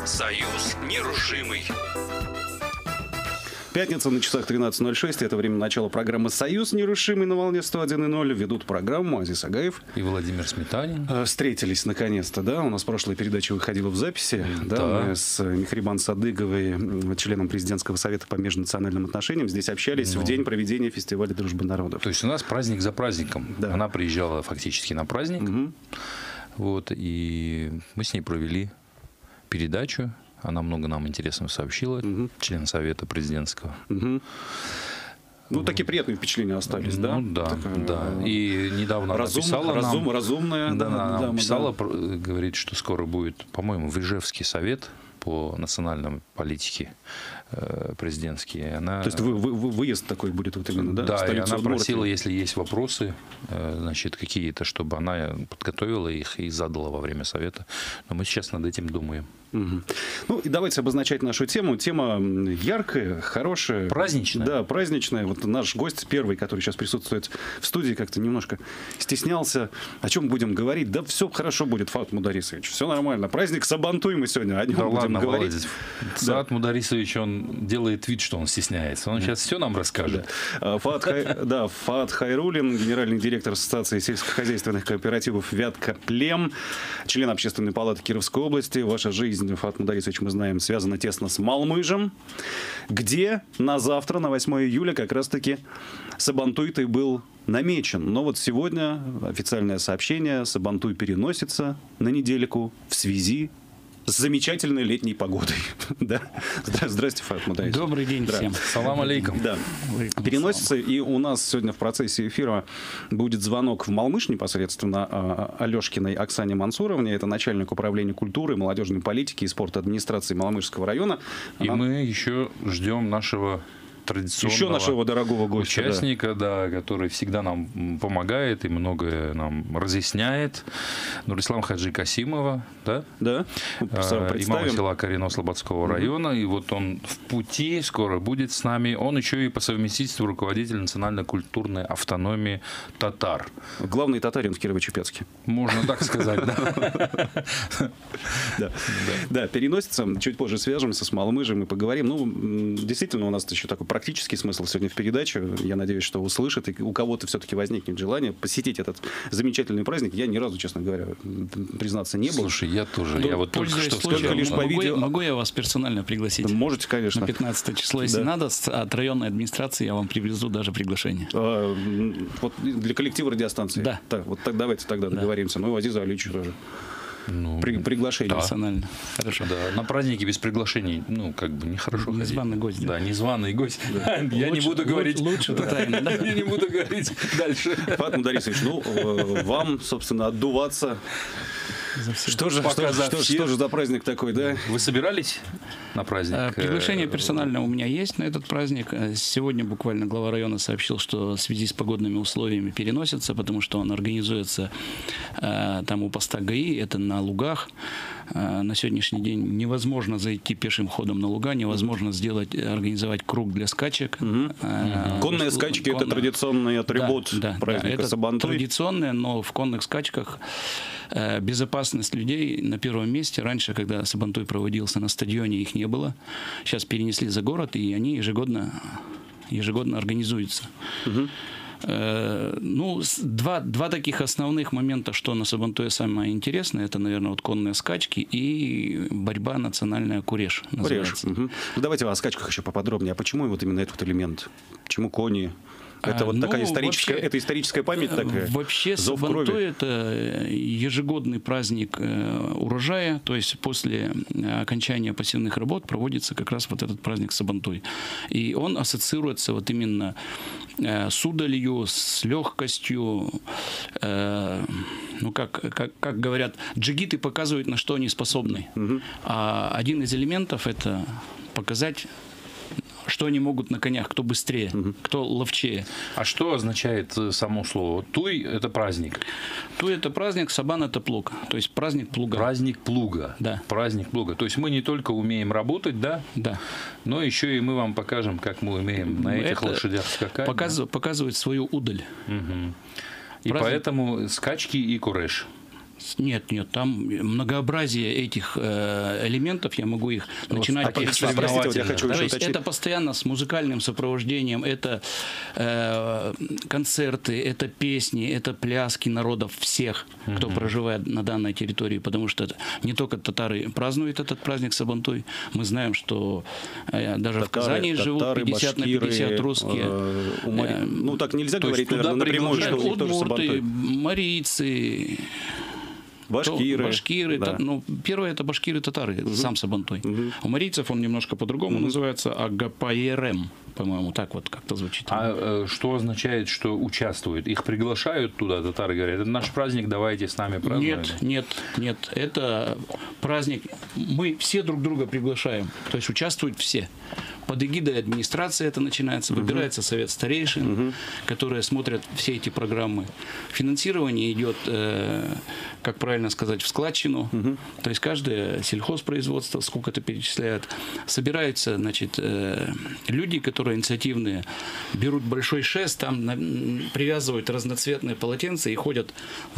Союз нерушимый. Пятница на часах 13:06. Это время начала программы «Союз нерушимый» на волне 101.0. Ведут программу Азиз Агаев и Владимир Сметанин. Встретились наконец-то, да? У нас прошлая передача выходила в записи. Да. Мы с Мехрибан Садыговой, членом президентского совета по межнациональным отношениям, здесь общались в день проведения фестиваля «Дружбы народов». То есть у нас праздник за праздником. Да. Она приезжала фактически на праздник. Вот, и мы с ней провели передачу. Она много нам интересного сообщила, член совета президентского. Ну, такие приятные впечатления остались, да? Ну, да, да. И недавно написала нам... Разумная. Да, она написала, говорит, что скоро будет, по-моему, в Ижевский совет по национальной политике президентский. Она... То есть выезд такой будет вот именно, да? Да, и она просила, если есть вопросы, значит, какие-то, чтобы она подготовила их и задала во время совета. Но мы сейчас над этим думаем. Ну, и давайте обозначать нашу тему. Тема яркая, хорошая. Праздничная. Да, праздничная. Вот наш гость первый, который сейчас присутствует в студии, как-то немножко стеснялся. О чем будем говорить? Да все хорошо будет, Фаат Мударисович. Все нормально. Праздник Сабантуй мы сегодня о нем будем говорить. Фаат Мударисович, он делает вид, что он стесняется. Он сейчас все нам расскажет. Фаат Хайруллин, генеральный директор Ассоциации сельскохозяйственных кооперативов «Вятка-Плем», член Общественной палаты Кировской области. Ваша жизнь, Фаат Мударисович, мы знаем, связана тесно с Малмыжем, где на завтра, на 8 июля, как раз-таки Сабантуй-то и был намечен. Но вот сегодня официальное сообщение: Сабантуй переносится на недельку в связи с замечательной летней погодой. Да. Здравствуйте, Фаат Мударисович. Добрый день всем. Салам алейкум. Да. Переносится, и у нас сегодня в процессе эфира будет звонок в Малмыж непосредственно Алешкиной Оксане Мансуровне. Это начальник управления культуры, молодежной политики и спорта администрации Малмыжского района. И мы еще ждем нашего традиционного нашего дорогого гостя, участника, да, который всегда нам помогает и многое нам разъясняет. Нурислам Хаджи Касимова, да? Да. Имам села Карино Слободского района. И вот он в пути, скоро будет с нами. Он еще и по совместительству руководитель национально-культурной автономии татар. Главный татарин в Кирово-Чепецке. Можно так сказать, да. Да, переносится. Чуть позже свяжемся с Малмыжем и поговорим. Ну, действительно, у нас еще такой практический смысл сегодня в передаче. Я надеюсь, что услышат, и у кого-то все-таки возникнет желание посетить этот замечательный праздник. Я ни разу, честно говоря, признаться, не был. Слушай, я тоже. Я вот только что сказал. Лишь по видео. Могу я вас персонально пригласить? Можете, конечно. На 15 число, если надо, от районной администрации я вам привезу даже приглашение. Вот для коллектива радиостанции? Да. Так, вот так, давайте тогда договоримся. Ну и Азизу Аличу тоже. Приглашение. Персонально. Хорошо. Да, на праздники без приглашений, ну, как бы нехорошо ходить. Незваный гость. Да, незваный гость. Я не буду говорить... Лучше тайно. Я не буду говорить дальше. Фаат Мударисович, ну, вам, собственно, отдуваться. Что же за праздник такой, да? Вы собирались на праздник? Приглашение персонально у меня есть на этот праздник. Сегодня буквально глава района сообщил, что в связи с погодными условиями переносится, потому что он организуется там у поста ГАИ, это на лугах. На сегодняшний день невозможно зайти пешим ходом на луга, невозможно организовать круг для скачек. Конные скачки – это традиционный атрибут праздника Сабантуй. Традиционные, но в конных скачках безопасность людей на первом месте. Раньше, когда Сабантуй проводился на стадионе, их не было. Сейчас перенесли за город, и они ежегодно организуются. Ну, два таких основных момента, что на Сабантуе самое интересное, это, наверное, вот конные скачки и борьба национальная куреш. Ну, давайте о скачках еще поподробнее. А почему вот именно этот элемент? Почему кони? Это вот такая историческая, вообще, это историческая память такая? Вообще Сабантуй – это ежегодный праздник урожая, то есть после окончания посевных работ проводится как раз вот этот праздник Сабантуй. И он ассоциируется вот именно с удалью, с легкостью. Ну, как говорят, джигиты показывают, на что они способны. А один из элементов – это показать, что они могут на конях, кто быстрее, кто ловчее. А что означает само слово? Туй – это праздник. Туй – это праздник, сабан – это плуг. То есть праздник плуга. Праздник плуга. Да. Праздник плуга. То есть мы не только умеем работать, да? Да. Но еще и мы вам покажем, как мы умеем на этих лошадях скакать. Показывать свою удаль. И поэтому скачки и куреш. Нет, там многообразие этих элементов, я могу их начинать перечислять. Это постоянно с музыкальным сопровождением, это концерты, это песни, это пляски народов всех, кто проживает на данной территории, потому что не только татары празднуют этот праздник Сабантуй, мы знаем, что даже в Казани живут 50 на 50 русские. Ну так нельзя говорить, наверное, напрямую, что у них тоже Сабантуй. Марийцы, башкиры. Да. Первое это башкиры, татары, сам Сабантуй. У марийцев он немножко по-другому называется, Агапаерем, по-моему, так вот как-то звучит. А что означает, что участвуют? Их приглашают туда, татары говорят, это наш праздник, давайте с нами празднуем? Нет, это праздник, мы все друг друга приглашаем, то есть участвуют все. Под эгидой администрации это начинается, выбирается совет старейшин, которые смотрят все эти программы. Финансирование идет, как правильно сказать, в складчину. То есть каждое сельхозпроизводство сколько-то перечисляет. Собираются, значит, люди, которые инициативные, берут большой шест, там привязывают разноцветные полотенца и ходят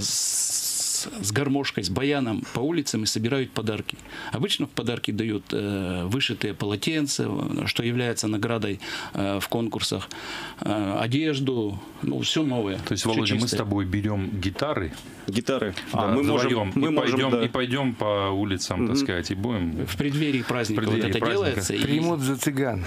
с гармошкой, с баяном по улицам и собирают подарки. Обычно в подарки дают вышитые полотенца, что является наградой в конкурсах, одежду, все новое. То есть, Володя, мы с тобой берем гитары, мы можем, и пойдем по улицам, так сказать, и будем... В преддверии праздника это делается. Примут за цыган.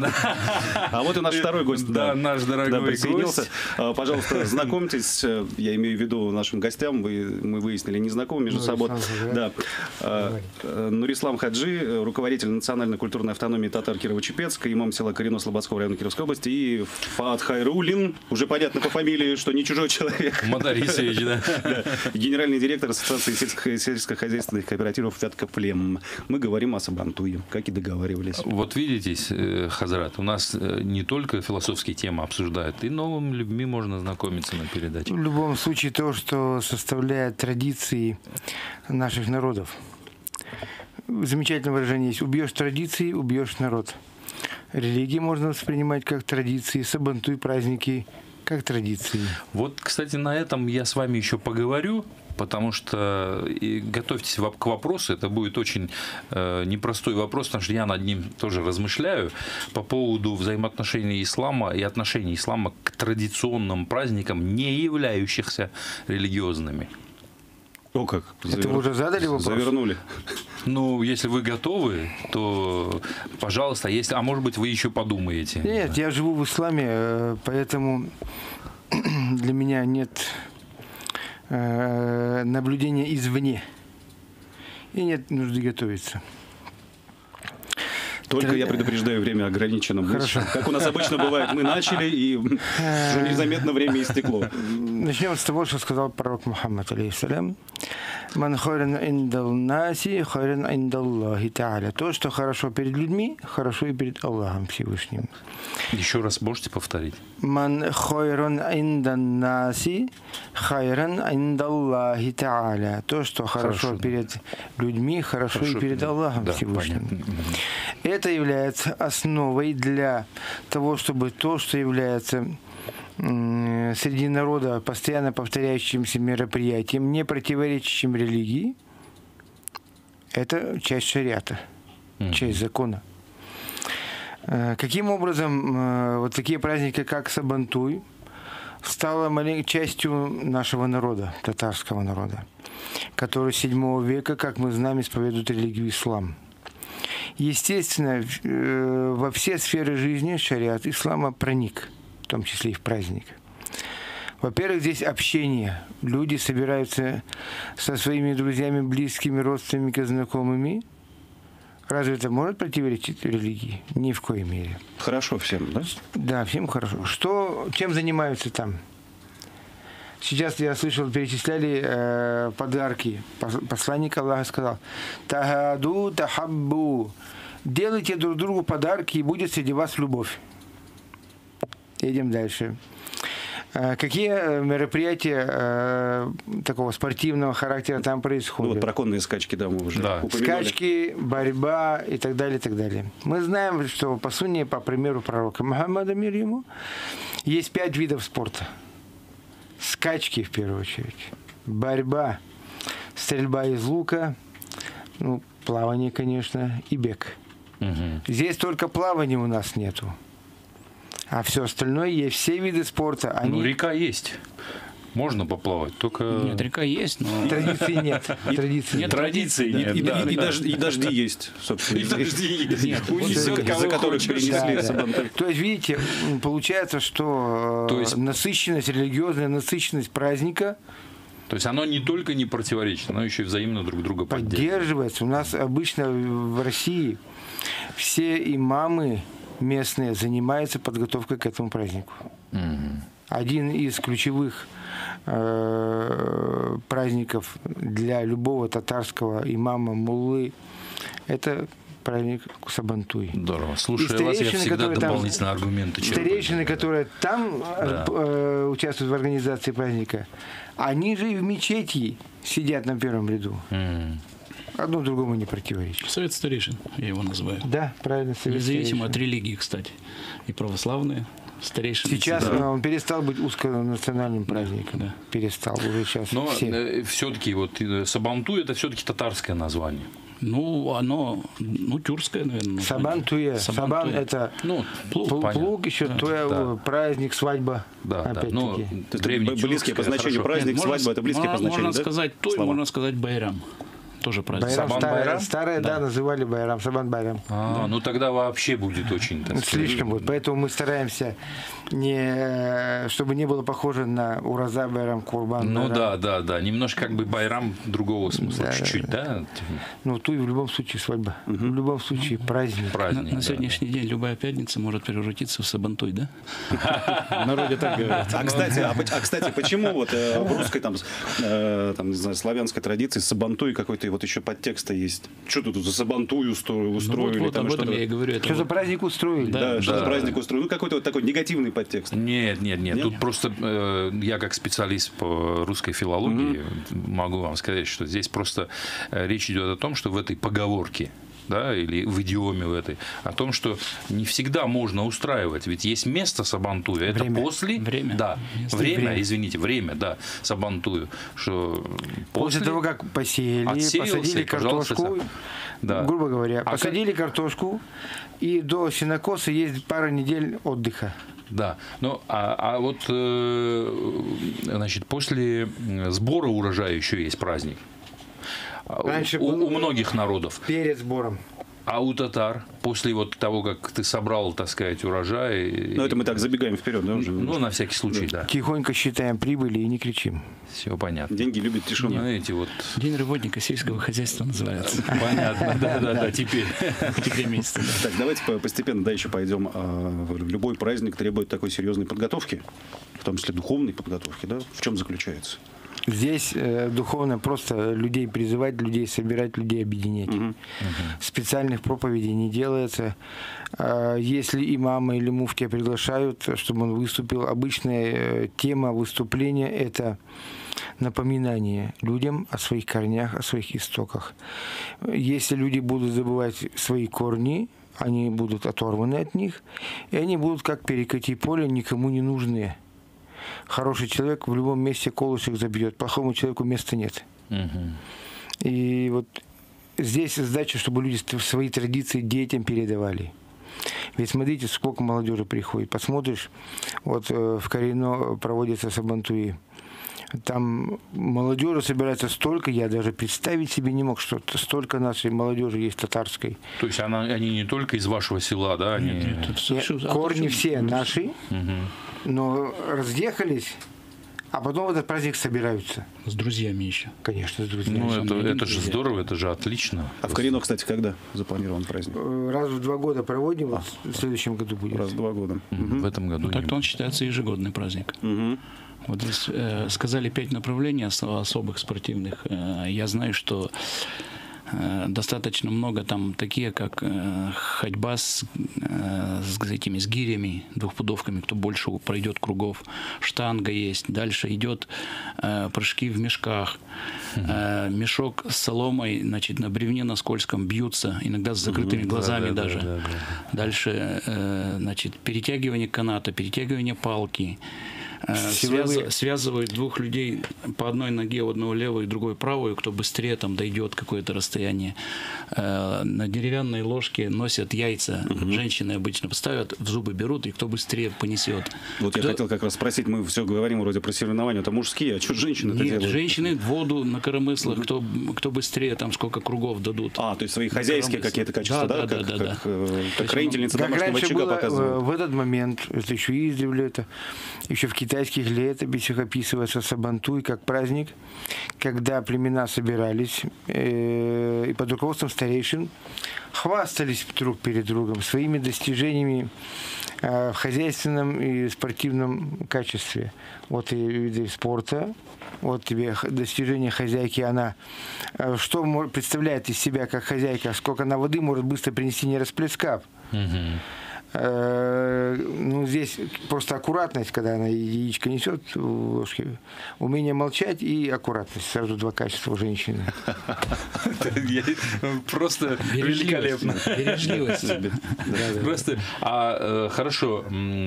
А вот и наш второй гость. Да, наш дорогой присоединился. Пожалуйста, знакомьтесь, я имею в виду нашим гостям, мы выяснили, не знакомы между собой. Да. Нурислам Хаджи, руководитель национальной культурной автономии татар Кирово-Чепецка, имам села Корено-Слободского района Кировской области, и Фаат Хайрулин, уже понятно по фамилии, что не чужой человек. Мадарисович, да. Генеральный директор Ассоциации сельскохозяйственных кооперативов «Вятка-Плем». Мы говорим о Сабантуе, как и договаривались. Вот видите, Хазрат, у нас не только философские темы обсуждают, и новыми людьми можно знакомиться на передаче. В любом случае, то, что составляет традиции наших народов. Замечательное выражение есть: убьешь традиции, убьешь народ. Религии можно воспринимать как традиции, Сабантуй, праздники как традиции. Вот, кстати, на этом я с вами еще поговорю, потому что готовьтесь к вопросу, это будет очень непростой вопрос, потому что я над ним тоже размышляю по поводу взаимоотношений ислама и отношений ислама к традиционным праздникам, не являющихся религиозными. О, как? Это вы уже задали вопрос? Завернули. Ну, если вы готовы, то, пожалуйста, а может быть, вы еще подумаете. Нет, я живу в исламе, поэтому для меня нет наблюдения извне. И нет нужды готовиться. Только я предупреждаю, время ограничено. Хорошо. Как у нас обычно бывает, мы начали, и уже незаметно время истекло. Начнем с того, что сказал пророк Мухаммад, алейхиссалям. «Ман хайран индал наси, хайран индаллахи та'аля». То, что хорошо перед людьми, хорошо и перед Аллахом Всевышним. Еще раз можете повторить? «Ман хайран индан наси, хайран индаллахи та'аля». То, что хорошо перед людьми, хорошо и перед Аллахом Всевышним. Понятно. Это является основой для того, чтобы то, что является среди народа постоянно повторяющимся мероприятием, не противоречащим религии, это часть шариата, часть закона. Каким образом вот такие праздники, как Сабантуй, стала частью нашего народа, татарского народа, который с 7 века, как мы знаем, исповедует религию ислам. Естественно, во все сферы жизни шариат ислама проник, в том числе и в праздник. Во-первых, здесь общение. Люди собираются со своими друзьями, близкими, родственниками, знакомыми. Разве это может противоречить религии? Ни в коей мере. Хорошо всем, да? Да, всем хорошо. Чем занимаются там? Сейчас я слышал, перечисляли подарки. Посланник Аллаха сказал: «Тагаду тахаббу». Делайте друг другу подарки, и будет среди вас любовь. Едем дальше. Какие мероприятия такого спортивного характера там происходят? Ну, вот про конные скачки, да, мы уже упомянули. Скачки, борьба и так далее, и так далее. Мы знаем, что по сунне, по примеру пророка Мухаммада, мир ему, есть 5 видов спорта. Скачки, в первую очередь. Борьба. стрельба из лука, ну, плавание, конечно, и бег. Здесь только плавания у нас нету. А все остальное есть, все виды спорта. Они... Ну, река есть. Можно поплавать, только... Нет, река есть, но... Традиции нет. Традиций нет. И дожди есть, собственно. И дожди есть. Нет, из-за которых перенесли Сабантуй. То есть, видите, получается, что насыщенность, религиозная насыщенность праздника... То есть оно не только не противоречит, оно еще и взаимно друг друга поддерживается. У нас обычно в России все имамы местные занимаются подготовкой к этому празднику. Один из ключевых праздников для любого татарского имама, муллы, это праздник Сабантуй. Здорово. Слушай, вас я всегда дополнительные аргументы черпаю. Старейшины, которые там участвуют в организации праздника, они же и в мечети сидят на первом ряду. Одно другому не противоречит. Совет старейшин, я его называю. Да, правильно. Независимо от религии, кстати. И православные старейшины. Сейчас он перестал быть узконациональным праздником. Да. Перестал уже сейчас. Но все-таки вот Сабантуй это все-таки татарское название. Ну, оно, тюркское, наверное. Сабантуя. Сабан это плуг еще, праздник, свадьба. Да, ну, близкие по значению праздник, свадьба, это близкие по значению. Можно сказать Туй, можно сказать Байрам. Тоже праздник. Байрам, старые, да, называли Байрам, Сабан Байрам. Ну тогда вообще будет очень... Слишком будет. Поэтому мы стараемся, чтобы не было похоже на Ураза Байрам, Курбан. Ну да. Немножко как бы Байрам другого смысла. Чуть-чуть, да? Ну, Туй в любом случае свадьба. В любом случае праздник. На сегодняшний день любая пятница может превратиться в Сабантуй, да? В народе так говорят. Кстати, почему вот в русской, там, не знаю, славянской традиции Сабантуй какой-то вот еще подтекста есть? Что тут за Сабантуй устроили? Вот об этом я и говорю. Что за праздник устроили? Да, что за праздник устроили? Ну, какой-то вот такой негативный подтекст. Нет. Тут просто я как специалист по русской филологии могу вам сказать, что здесь просто речь идет о том, что в этой поговорке, да, или в идиоме в этой, о том, что не всегда можно устраивать. Ведь есть место Сабантуя. Это после... Время. Да. Время, да, Сабантую. Что после того, как посадили картошку, грубо говоря, посадили картошку, и до сенокоса есть пара недель отдыха. Да, ну а вот значит, после сбора урожая еще есть праздник. Раньше у многих народов. Перед сбором. А у татар, после вот того, как ты собрал, так сказать, урожай... Ну, это мы так забегаем вперед, да, уже? Ну, на всякий случай, да. Тихонько считаем прибыли и не кричим. Все понятно. Деньги любят тишину. Ну, эти вот... День работника сельского хозяйства называется. Понятно, да, теперь. Теперь месяца. Так, давайте постепенно еще пойдем. Любой праздник требует такой серьезной подготовки, в том числе духовной подготовки, да? В чем заключается? Здесь духовно просто людей призывать, людей собирать, людей объединять. Специальных проповедей не делается. Если имама или муфтия приглашают, чтобы он выступил, обычная тема выступления – это напоминание людям о своих корнях, о своих истоках. Если люди будут забывать свои корни, они будут оторваны от них, и они будут как перекати поле, никому не нужные. Хороший человек в любом месте колышек забьет, плохому человеку места нет. И вот здесь задача, чтобы люди свои традиции детям передавали. Ведь смотрите, сколько молодежи приходит. Посмотришь, вот в Карино проводятся Сабантуи. Там молодежи собирается столько, я даже представить себе не мог, что столько нашей молодежи есть татарской. То есть они не только из вашего села, да? Корни все наши, но разъехались, а потом в этот праздник собираются. С друзьями еще. Конечно, с друзьями. Ну, это же здорово, это же отлично. А в Карино, кстати, когда запланирован праздник? Раз в 2 года проводим, вот в следующем году будет. Раз в 2 года. В этом году. Так-то он считается ежегодный праздник. Вот здесь сказали 5 направлений особых спортивных. Я знаю, что достаточно много там такие, как ходьба с гирями, двухпудовками, кто больше пройдет кругов, штанга есть, дальше идет прыжки в мешках, мешок с соломой, значит, на бревне на скользком бьются, иногда с закрытыми глазами даже. Дальше, значит, перетягивание каната, перетягивание палки, связывают двух людей по одной ноге, у одного левую и другой правую, кто быстрее там дойдет какое-то расстояние. На деревянной ложке носят яйца. Женщины обычно поставят, в зубы берут, и кто быстрее понесет. Вот я хотел как раз спросить, мы все говорим вроде про соревнования, это мужские, а что женщины это делают? Женщины воду на коромыслах, кто быстрее, там сколько кругов дадут. То есть свои хозяйские какие-то качества, да? Как хранительница как домашнего раньше очага было, показывают. в этот момент, это еще издревле, это еще в китайских летописях описывается Сабантуй как праздник, когда племена собирались и под руководством старейшин хвастались друг перед другом своими достижениями в хозяйственном и спортивном качестве. Вот и виды спорта, вот тебе достижение хозяйки, она что представляет из себя как хозяйка, сколько она воды может быстро принести, не расплескав. Здесь просто аккуратность, когда она яичко несет в ложке, умение молчать и аккуратность. Сразу два качества у женщины. Просто великолепно. Бережливость. Просто, хорошо,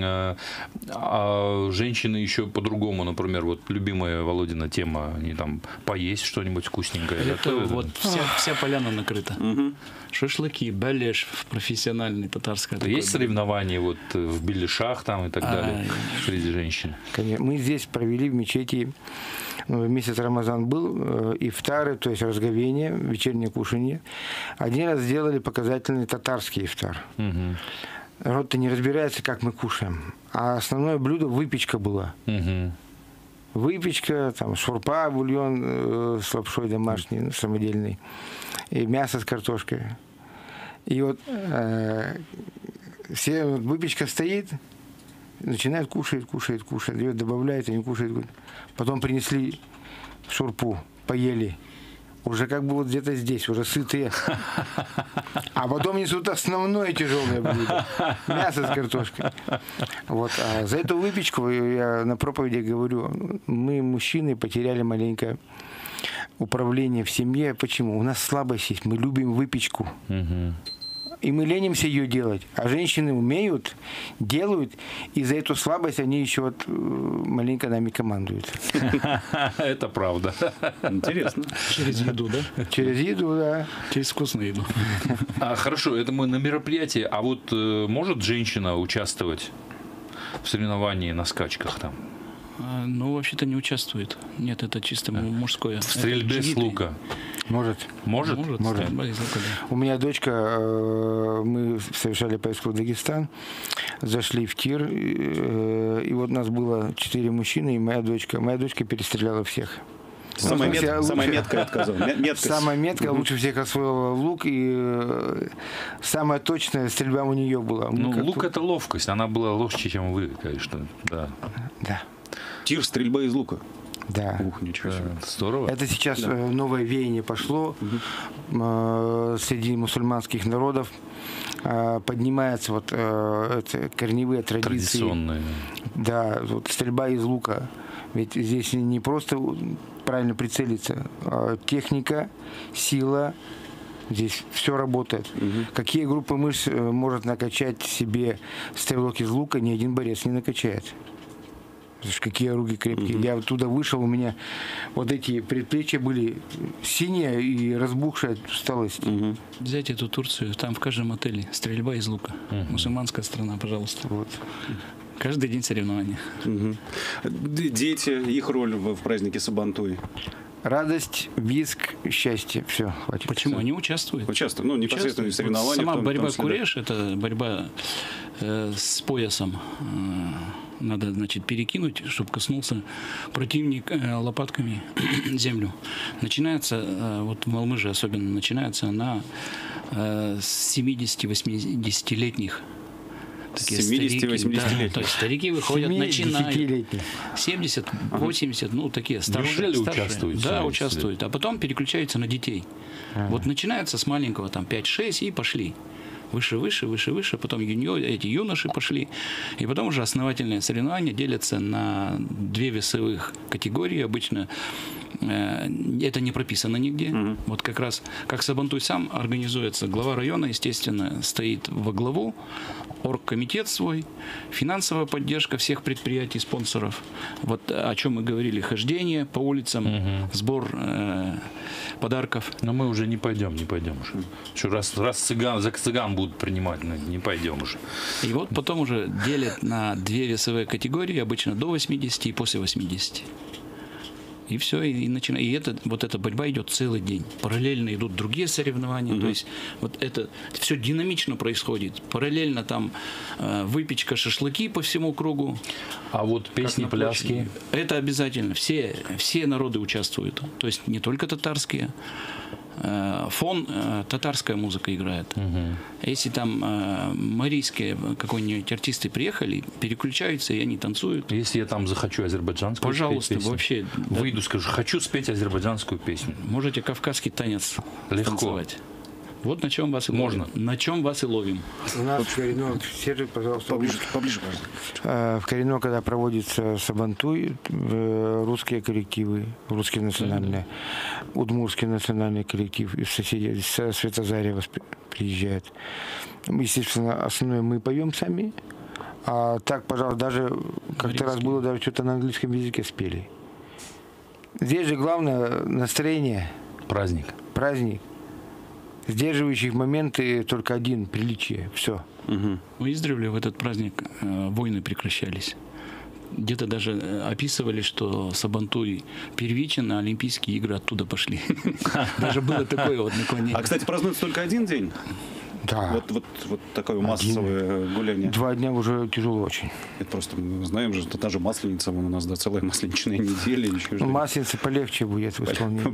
женщины еще по-другому, например, вот любимая Володина тема, они там поесть что-нибудь вкусненькое. Это вот вся поляна накрыта. Шашлыки, балеш профессиональный татарский. Есть соревнования вот в беляшах там и так далее среди женщин? Конечно. Мы здесь провели в мечети, месяц Рамазан был, ифтары, то есть разговение, вечернее кушанье. Один раз сделали показательный татарский ифтар. Народ-то не разбирается, как мы кушаем. А основное блюдо выпечка была. Выпечка, там, шурпа, бульон с лапшой домашний, самодельный, и мясо с картошкой. И вот выпечка стоит, начинает кушать, ее добавляет, они кушают. Потом принесли шурпу, поели. Уже как бы вот где-то здесь, уже сытые. А потом несут основное тяжелое блюдо. Мясо с картошкой. Вот. А за эту выпечку, я на проповеди говорю, мы, мужчины, потеряли маленькое управление в семье. Почему? У нас слабость есть, мы любим выпечку. И мы ленимся ее делать. А женщины умеют, делают, и за эту слабость они еще вот маленько нами командуют. Это правда. Интересно. Через еду, да? Через еду, да. Через вкусную еду. Хорошо, это мы на мероприятии. А вот может женщина участвовать в соревновании на скачках там? Ну, вообще-то не участвует. Нет, это чисто мужское. В стрельбе с лука? Может. Может? Стрельба из лука, да. У меня дочка, мы совершали поездку в Дагестан, зашли в тир, и вот нас было 4 мужчины, и моя дочка. Моя дочка перестреляла всех. Самая меткая отказала. Самая меткая, лучше всех освоила лук, и самая точная стрельба у нее была. Лук это ловкость, она была ловче, чем вы, конечно. Да. Тир, стрельба из лука. Да. Ух, ничего себе. Здорово. Это сейчас новое веяние пошло среди мусульманских народов. Поднимаются вот это корневые традиции. Традиционные. Да, вот стрельба из лука. Ведь здесь не просто правильно прицелиться, а техника, сила. Здесь все работает. Какие группы мышц может накачать себе стрелок из лука, ни один борец не накачает. Какие руки крепкие. Я оттуда вышел, у меня вот эти предплечья были синие и разбухшие от усталости. Взять эту Турцию, там в каждом отеле стрельба из лука. Мусульманская страна, пожалуйста. Вот. Каждый день соревнования. Дети, их роль в празднике Сабантуй? Радость, визг, счастье. Все, хватит. Почему? Они участвуют. Участвуют, непосредственно в соревнованиях. Сама борьба куреш, это борьба с поясом. Надо, значит, перекинуть, чтобы коснулся противник лопатками землю. Начинается, вот в Малмыже особенно, начинается она с 70-80-летних. 70-80-летних. Да, то есть старики выходят, начинают 70, 80, ну такие старшие. Неужели участвуют? Да, участвуют. А потом переключаются на детей. Вот начинается с маленького, там 5-6 и пошли. Выше, потом эти юноши пошли. И потом уже основательные соревнования делятся на 2 весовых категории. Обычно Это не прописано нигде. Вот как раз, как Сабантуй сам организуется, глава района, естественно, стоит во главу, оргкомитет свой, финансовая поддержка всех предприятий, спонсоров. Вот о чем мы говорили, хождение по улицам, сбор подарков. Но мы уже не пойдем уже. Что, раз за цыган будут принимать, не пойдем уже. И вот потом уже делят на две весовые категории, обычно до 80 и после 80. И все, и начинает. И вот эта борьба идет целый день. Параллельно идут другие соревнования. То есть вот это все динамично происходит. Параллельно там выпечка, шашлыки по всему кругу. А вот песни, пляски? Это обязательно. Все народы участвуют. То есть не только татарские. Фон татарская музыка играет. Если там марийские какой-нибудь артисты приехали, переключаются, и они танцуют. Если я там захочу азербайджанскую пожалуйста, песню, вообще выйду, скажу, хочу спеть азербайджанскую песню. Можете кавказский танец легко танцевать. Вот на чем вас и можно. ловим. На чем вас и ловим. У нас в Корено, Сергей, пожалуйста, Поближе. в Корено, когда проводится Сабантуй, русские коллективы, русские национальные, удмуртский национальный коллектив из соседей, из Светозарева приезжает. Естественно, основное мы поем сами, а так, пожалуйста, даже как-то раз было, даже что-то на английском языке спели. Здесь же главное настроение. Праздник. Сдерживающих моменты только один – приличие. Все. Мы издревле в этот праздник войны прекращались. Где-то даже описывали, что Сабантуй первичен, а Олимпийские игры оттуда пошли. Даже было такое вот наклонение. А, кстати, празднуется только один день? Да. Вот такое массовое гуляние. 2 дня уже тяжело очень. Это просто мы знаем же, что та же Масленица, у нас целая масленичная неделя. Еще Масленица полегче будет в исполнении.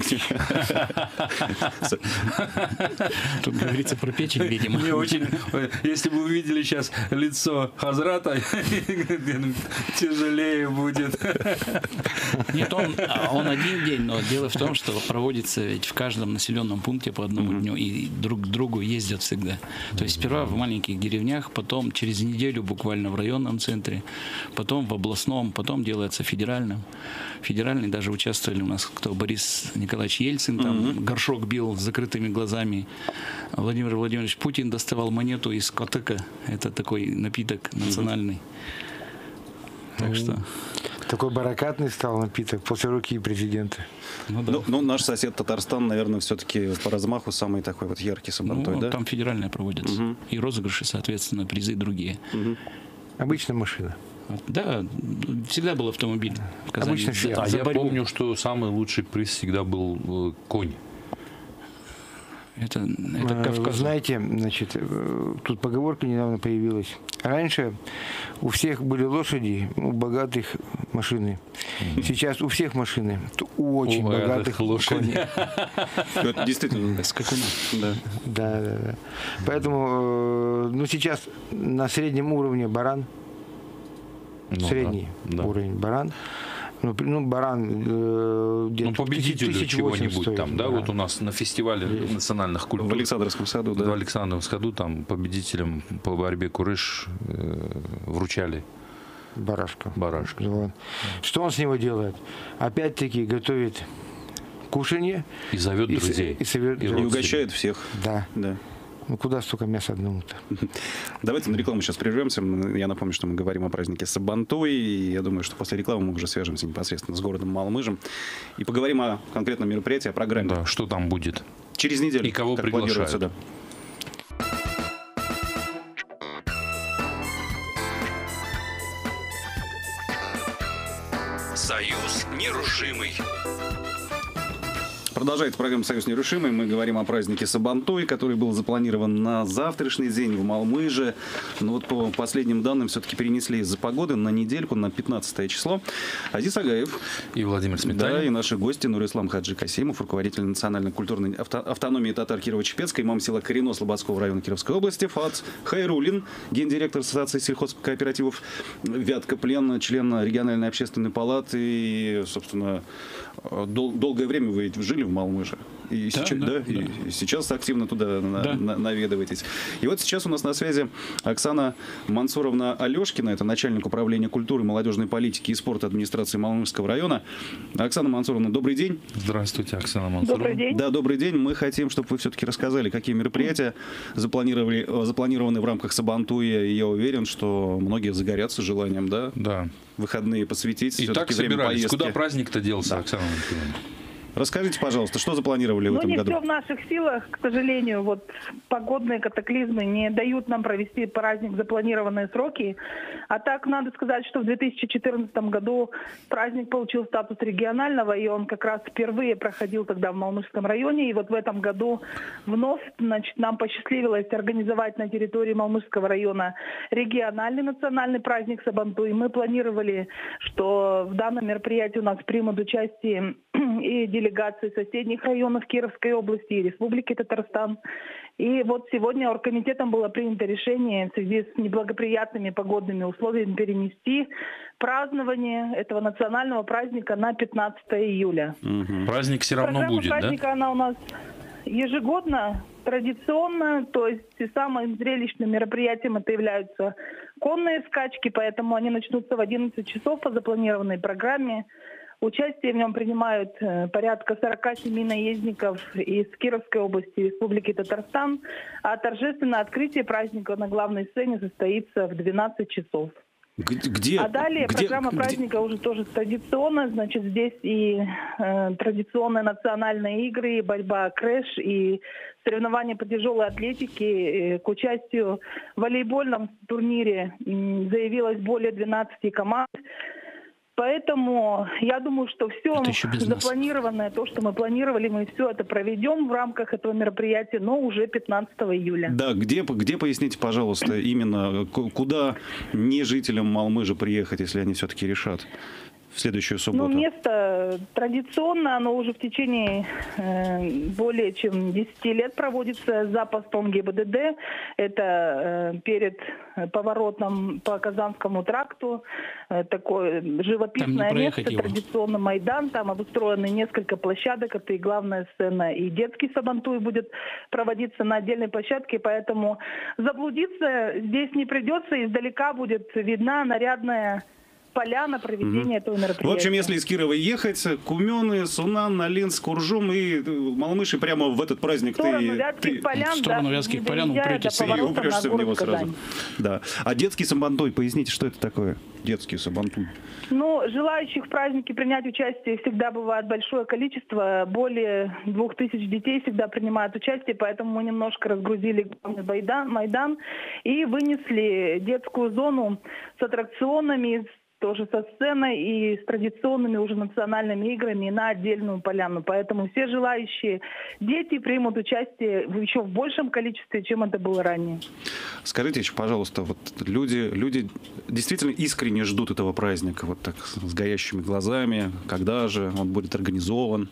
Тут говорится про печень, видимо. Мне очень, если бы увидели сейчас лицо Хазрата, тяжелее будет. Нет, он один день, но дело в том, что проводится ведь в каждом населенном пункте по одному дню, и друг к другу ездят всегда. То есть сперва в маленьких деревнях, потом через неделю буквально в районном центре, потом в областном, потом делается федеральным. Федеральный даже участвовали у нас кто? Борис Николаевич Ельцин, там горшок бил с закрытыми глазами. Владимир Владимирович Путин доставал монету из котыка. Это такой напиток национальный. Так что... Такой баракатный стал напиток после руки президента. Ну, наш сосед Татарстан, наверное, все-таки по размаху самый такой вот яркий Сабантуй, да? Там федеральная проводится. И розыгрыши, соответственно, призы другие. Обычная машина. Да, всегда был автомобиль в Казани. Обычно Фиат. А я помню, что самый лучший приз всегда был конь. Это Кавказ. Знаете, значит, тут поговорка недавно появилась. Раньше у всех были лошади, у богатых машины. Сейчас у всех машины, у очень богатых лошадей. Это действительно скакуны. Да. Поэтому, сейчас на среднем уровне баран. Средний уровень баран. Баран где-то победителю чего-нибудь там, да? Вот у нас на фестивале национальных культур. В Александровском саду, да. В Александровском саду там победителям по борьбе курыш вручали барашка. Вот. Что он с него делает? Опять-таки готовит кушанье. И зовет друзей. И угощает всех. Да. Куда столько мяса одному-то? Давайте на рекламу сейчас прервемся. Я напомню, что мы говорим о празднике Сабантуй. И я думаю, что после рекламы мы уже свяжемся непосредственно с городом Малмыжем. И поговорим о конкретном мероприятии, о программе. Да, что там будет. Через неделю. И кого приглашают. Сюда. Союз нерушимый. Продолжается программа «Союз нерушимый». Мы говорим о празднике Сабантуй, который был запланирован на завтрашний день в Малмыже. Но вот по последним данным все-таки перенесли из-за погоды на недельку, на 15 число. Азиз Агаев. И Владимир Сметанин. Да, и наши гости Нурислам Хаджи Касимов, руководитель национальной культурной автономии татар Кирово-Чепецкой, имам села Корено Слободского района Кировской области, Фат Хайрулин, гендиректор Ассоциации сельхозкооперативов Вятка Плен, член региональной общественной палаты. И, собственно, долгое время вы жили в в Малмыже. И, и сейчас активно туда наведываетесь. И вот сейчас у нас на связи Оксана Мансуровна Алешкина, это начальник управления культуры, молодежной политики и спорта администрации Малмыжского района. Оксана Мансуровна, добрый день. Здравствуйте, Оксана Мансуровна. Добрый день. Да, добрый день. Мы хотим, чтобы вы все-таки рассказали, какие мероприятия запланированы в рамках Сабантуя. И я уверен, что многие загорятся желанием, да? Выходные посвятить. И так собирались. Куда праздник-то делся, Оксана Мансуровна? Расскажите, пожалуйста, что запланировали в этом году? Не все в наших силах, к сожалению. Вот погодные катаклизмы не дают нам провести праздник в запланированные сроки. А так, надо сказать, что в 2014 году праздник получил статус регионального, и он как раз впервые проходил тогда в Малмыжском районе. И вот в этом году вновь, нам посчастливилось организовать на территории Малмыжского района региональный национальный праздник Сабантуй. Мы планировали, что в данном мероприятии у нас примут участие и делегации соседних районов Кировской области и Республики Татарстан. И вот сегодня оргкомитетом было принято решение в связи с неблагоприятными погодными условиями перенести празднование этого национального праздника на 15 июля. Праздник все равно будет, да? Праздника, она у нас ежегодно, традиционно, то есть самым зрелищным мероприятием это являются конные скачки, поэтому они начнутся в 11 часов по запланированной программе. Участие в нем принимают порядка 47 наездников из Кировской области и Республики Татарстан, а торжественное открытие праздника на главной сцене состоится в 12 часов. А далее программа праздника уже тоже традиционная, значит, здесь и традиционные национальные игры, и борьба крэш, и соревнования по тяжелой атлетике. К участию в волейбольном турнире заявилось более 12 команд. Поэтому я думаю, что все запланированное, то, что мы планировали, мы все это проведем в рамках этого мероприятия, но уже 15 июля. Да, где поясните, пожалуйста, именно куда не жителям Малмыжа приехать, если они все-таки решат? В следующую субботу? Место традиционно, оно уже в течение более чем 10 лет проводится за постом ГИБДД. Это перед поворотом по Казанскому тракту. Такое живописное место, традиционно Майдан. Там обустроены несколько площадок. Это и главная сцена, и детский Сабантуй будет проводиться на отдельной площадке. Поэтому заблудиться здесь не придется. Издалека будет видна нарядная поляна проведения этого мероприятия. В общем, если из Кирова ехать, Кумены, Сунан, Налинск, Уржум и Малмыж, и прямо в этот праздник в сторону Вятских полян упретесь и упрешься в него сразу. Да. А детский Сабантуй, поясните, что это такое? Детский Сабантуй. Желающих в празднике принять участие всегда бывает большое количество. Более 2000 детей всегда принимают участие, поэтому мы немножко разгрузили главный Майдан и вынесли детскую зону с аттракционами, тоже со сценой и с традиционными уже национальными играми на отдельную поляну. Поэтому все желающие дети примут участие еще в большем количестве, чем это было ранее. Скажите еще, пожалуйста, вот люди действительно искренне ждут этого праздника, вот так с горящими глазами, когда же он будет организован?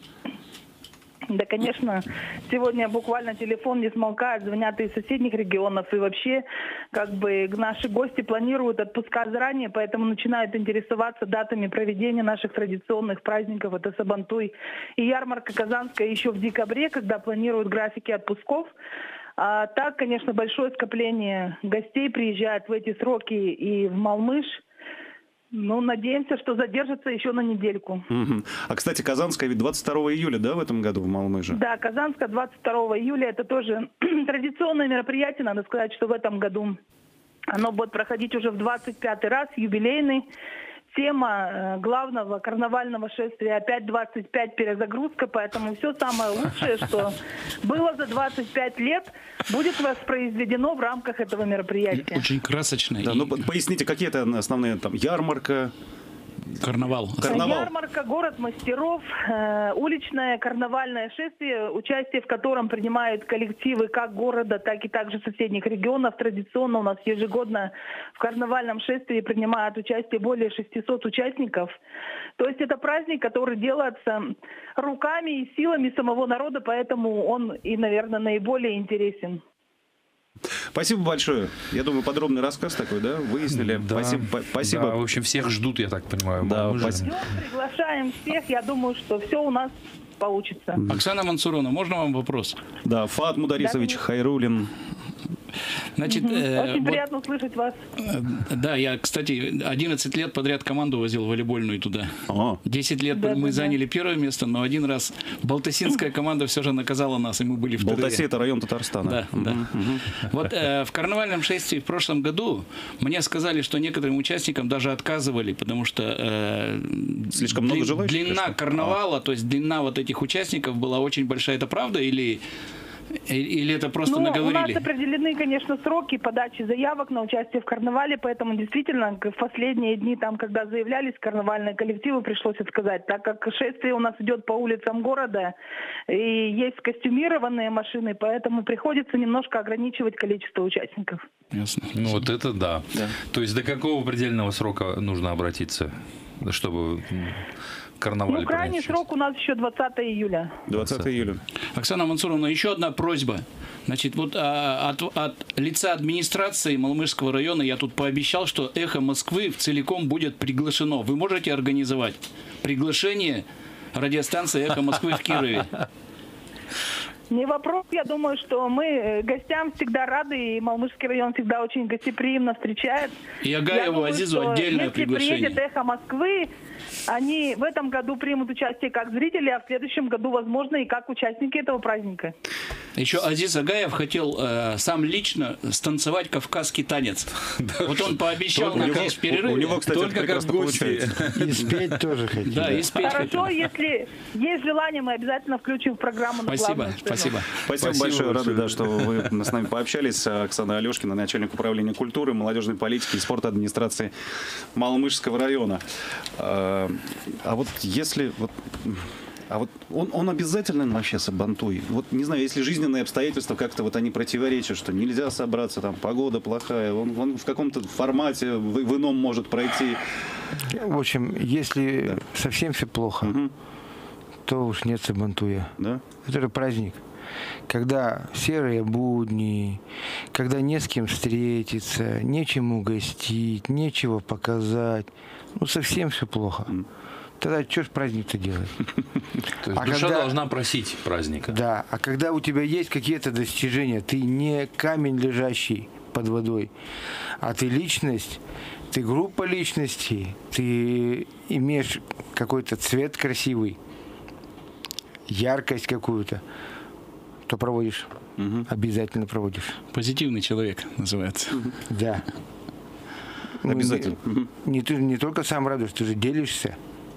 Да, конечно, сегодня буквально телефон не смолкает, звонят из соседних регионов, и вообще наши гости планируют отпуска заранее, поэтому начинают интересоваться датами проведения наших традиционных праздников. Это Сабантуй и ярмарка Казанская еще в декабре, когда планируют графики отпусков. А так, конечно, большое скопление гостей приезжает в эти сроки и в Малмыж. Надеемся, что задержится еще на недельку. А, кстати, Казанская ведь 22 июля, да, в этом году в Малмыже? Да, Казанская 22 июля. Это тоже традиционное мероприятие. Надо сказать, что в этом году оно будет проходить уже в 25-й раз, юбилейный. Тема главного карнавального шествия опять 25 перезагрузка, поэтому все самое лучшее, что было за 25 лет, будет воспроизведено в рамках этого мероприятия. Очень красочно. Да, поясните, какие это основные там ярмарка? Карнавал. Ярмарка, город мастеров, уличное карнавальное шествие, участие в котором принимают коллективы как города, так и также соседних регионов. Традиционно у нас ежегодно в карнавальном шествии принимают участие более 600 участников. То есть это праздник, который делается руками и силами самого народа, поэтому он и, наверное, наиболее интересен. Спасибо большое. Я думаю, подробный рассказ такой, да? Выяснили. Да, спасибо. Да, в общем, всех ждут, я так понимаю. Да, приглашаем всех. Я думаю, что все у нас получится. Оксана Мансуровна, можно вам вопрос? Да, Фаат Мударисович Хайруллин. Значит, Очень приятно услышать вас. Да, я, кстати, 11 лет подряд команду возил волейбольную туда. О. 10 лет Да, мы да, заняли первое место, но один раз балтасинская команда все же наказала нас, и мы были вторые. Балтаси — это район Татарстана. Да, да. Вот в карнавальном шествии в прошлом году мне сказали, что некоторым участникам даже отказывали, потому что Слишком много желающих, длина что? карнавала, то есть длина вот этих участников была очень большая. Это правда или это просто У нас наговорили? определены, конечно, сроки подачи заявок на участие в карнавале, поэтому действительно в последние дни, там, когда заявлялись карнавальные коллективы, пришлось отказать, так как шествие у нас идет по улицам города и есть костюмированные машины, поэтому приходится немножко ограничивать количество участников. Ясно. Ну вот это да. То есть до какого предельного срока нужно обратиться, чтобы карнавал Крайний срок у нас еще 20 июля. 20 июля. Оксана Мансуровна, еще одна просьба. Значит, вот от лица администрации Малмыжского района я тут пообещал, что «Эхо Москвы» целиком будет приглашено. Вы можете организовать приглашение радиостанции «Эхо Москвы» в Кирове? Не вопрос. Я думаю, что мы гостям всегда рады, и Малмыжский район всегда очень гостеприимно встречает. И Агаеву Азизу отдельное приглашение. Если приедет «Эхо Москвы», они в этом году примут участие как зрители, а в следующем году, возможно, и как участники этого праздника. Еще Азиз Агаев хотел сам лично станцевать кавказский танец. Вот он пообещал нам здесь в перерыве. У него, кстати, Только это прекрасно как гости. получается. И спеть тоже хотим. Да, и спеть Хорошо, хотел. если есть желание, мы обязательно включим в программу на Спасибо, главную сцену. спасибо. Спасибо большое, рады, да, что вы с нами пообщались. Оксана Алешкина, начальник управления культуры, молодежной политики и спорта администрации Малмыжского района. А вот если... А вот он обязательно вообще сабантуй? Вот, не знаю, если жизненные обстоятельства как-то вот они противоречат, что нельзя собраться, там, погода плохая, он в каком-то формате, в ином может пройти. В общем, если совсем все плохо, то уж нет сабантуя. Да? Это же праздник. Когда серые будни, когда не с кем встретиться, нечему угостить, нечего показать, ну совсем все плохо. Тогда что ж праздник-то делать? То есть душа должна просить праздника. Да, а когда у тебя есть какие-то достижения, ты не камень, лежащий под водой, а ты личность, ты группа личностей, ты имеешь какой-то цвет красивый, яркость какую-то, то проводишь. Обязательно проводишь. Позитивный человек называется. Да. Обязательно. Ты не только сам радуешься, ты же делишься.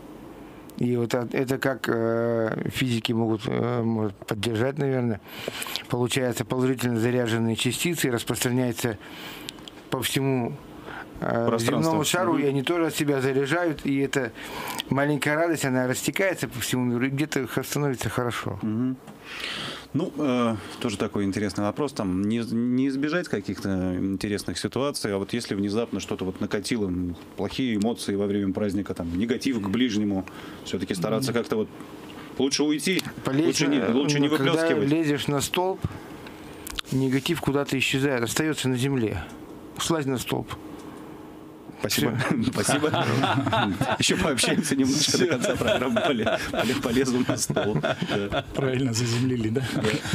И вот это как физики могут поддержать, наверное. Получается, положительно заряженные частицы распространяются по всему земному шару, и они тоже от себя заряжают. И эта маленькая радость, она растекается по всему миру, и где-то становится хорошо. Ну, тоже такой интересный вопрос. Там не избежать каких-то интересных ситуаций, а вот если внезапно что-то вот накатило, плохие эмоции во время праздника, там, негатив к ближнему, все-таки стараться как-то вот лучше уйти, лучше не выплескивать. Когда лезешь на столб, негатив куда-то исчезает, остается на земле. Слазь на столб. Спасибо. Спасибо. Еще пообщаемся немножко до конца программы. Полезу на стол. Правильно заземлили, да?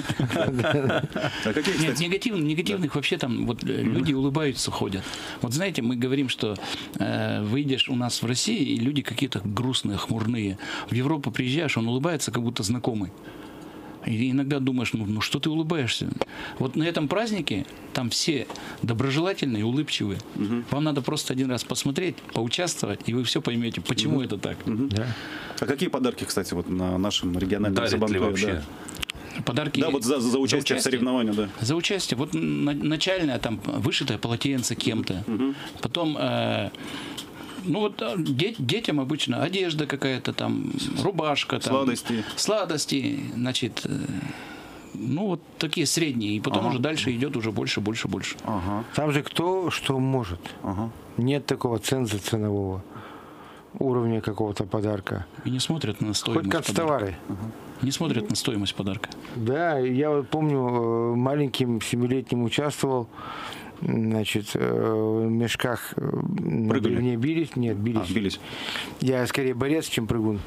А какие, Нет, кстати, негативных вообще там вот люди улыбаются, ходят. Вот знаете, мы говорим, что выйдешь у нас в России, и люди какие-то грустные, хмурные. В Европу приезжаешь, он улыбается, как будто знакомый. И иногда думаешь, ну что ты улыбаешься? Вот на этом празднике там все доброжелательные, улыбчивые. Вам надо просто один раз посмотреть, поучаствовать, и вы все поймете, почему это так. Да. А какие подарки, кстати, вот на нашем региональном Дарят ли Сабантуе? вообще? Подарки. Да, вот за участие в соревновании, да. За участие. Вот начальное там вышитое полотенце кем-то. Потом ну вот детям обычно одежда какая-то там, рубашка там. Сладости, значит, ну вот такие средние. И потом уже дальше идет уже больше. Там же кто что может. Нет такого ценза ценового уровня какого-то подарка. И не смотрят на стоимость Хоть канцтовары. Не смотрят на стоимость подарка. Да, я вот помню, маленьким 7-летним участвовал, значит, в мешках на бревне бились. Нет, бились. Бились. Я скорее борец, чем прыгун.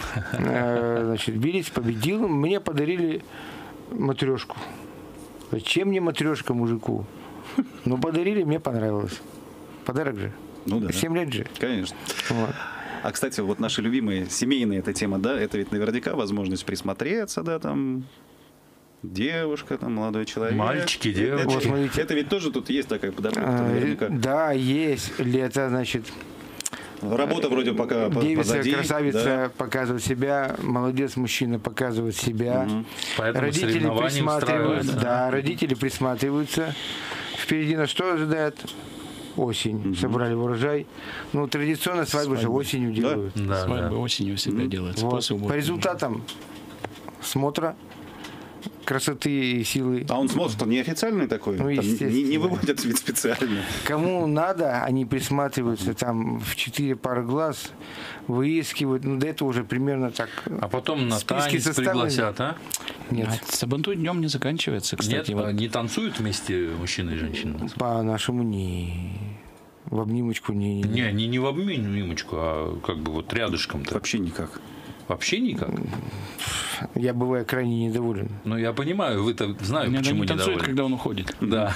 Значит, бились, победил. Мне подарили матрешку. Зачем мне матрешка мужику? Ну, подарили, мне понравилось. Подарок же. Ну да. 7 лет же. Конечно. Вот. А, кстати, вот наша любимая семейная эта тема, да, это ведь наверняка возможность присмотреться, да, там, девушка, там, молодой человек. Мальчики, девушки. Вот смотрите. Это ведь тоже тут есть такая подработка наверняка. Да, есть. Лето, значит, Работа вроде пока девица, позади. красавица да. показывает себя, молодец, мужчина показывает себя. Поэтому Родители соревнования присматриваются. устраивают. Да, родители присматриваются. Впереди нас что ожидает? Осень. Собрали урожай. Ну, традиционно свадьбу же осенью делают. Да, Свадьбы да. осенью всегда делается. Вот. После По уборки. результатам смотра красоты и силы. А он смотрит, неофициальный такой? Ну, Там естественно. не выводят ведь специально. Кому надо, они присматриваются там в 4 пары глаз, выискивают. Ну, до этого уже примерно так. А потом на Списки танец составлены. пригласят, а? Нет, А Сабантуй днем не заканчивается, кстати. Нет, вот. не танцуют вместе мужчина и женщина? по-нашему не. В обнимочку не. Не в обнимочку, а как бы вот рядышком-то. Вообще никак. Вообще никак? Я бываю крайне недоволен. Ну, я понимаю, вы-то знаю, Иногда почему не танцует, недовольны. когда он уходит. Да.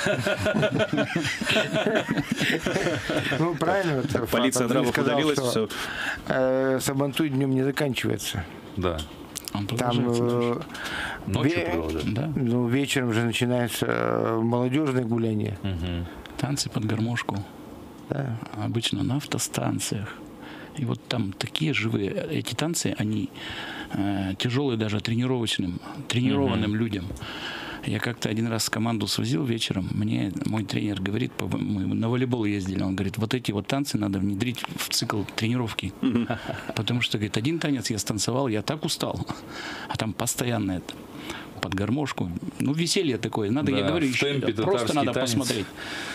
Ну, правильно. вот Полиция Фат Андрей Драбов сказал, удалилась, что, все. Сабантуй днем не заканчивается. Да. Он Там продолжается. Ночью ве- продолжают. Да. ну, вечером же начинается молодежное гуляние. Мгм. Танцы под гармошку. Да. Обычно на автостанциях. И вот там такие живые. Эти танцы, они тяжелые даже тренированным людям. Я как-то один раз команду свозил вечером. Мне мой тренер говорит, мы на волейбол ездили, он говорит, вот эти вот танцы надо внедрить в цикл тренировки. Потому что, говорит, один танец я станцевал, я так устал. А там постоянно это под гармошку. Ну, веселье такое. Надо, Да, я говорю, в темпе просто татарский надо танец. посмотреть.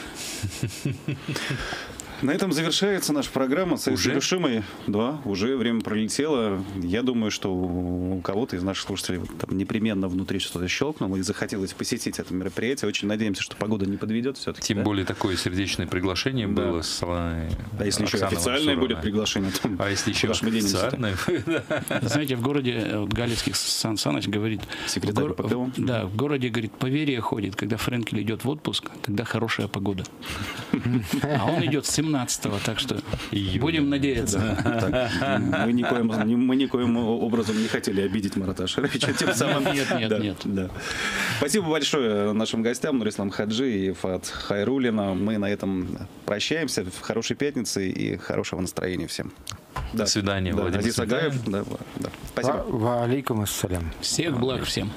На этом завершается наша программа с Уже? Нерушимой. Да, уже время пролетело. Я думаю, что у кого-то из наших слушателей вот там непременно внутри что-то щелкнуло и захотелось посетить это мероприятие. Очень надеемся, что погода не подведет все-таки. Тем да? более такое сердечное приглашение Да. было со стороны А если еще Оксаны официальное Мансуровны. будет приглашение, то А если еще куда ж мы денемся-то? официальное? Знаете, в городе вот Галицких Сан Саныч говорит, Секретарь ПКО. да, в городе, говорит, поверье ходит, когда Френкель идет в отпуск, тогда хорошая погода. А он идет с 17-го, так что будем надеяться. Так, мы никоим образом не хотели обидеть Марата Ашаровича. Тем самым... Нет. Да. Спасибо большое нашим гостям, Нурислам Хаджи и Фат Хайруллина. Мы на этом прощаемся. Хорошей пятницы и хорошего настроения всем. До свидания, Да, Владимир Азиз Агаев. Светлаев. Да. Спасибо. Ва алейкум ассалям. Всех благ всем.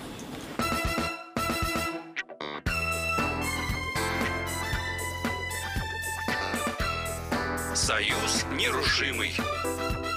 Союз нерушимый.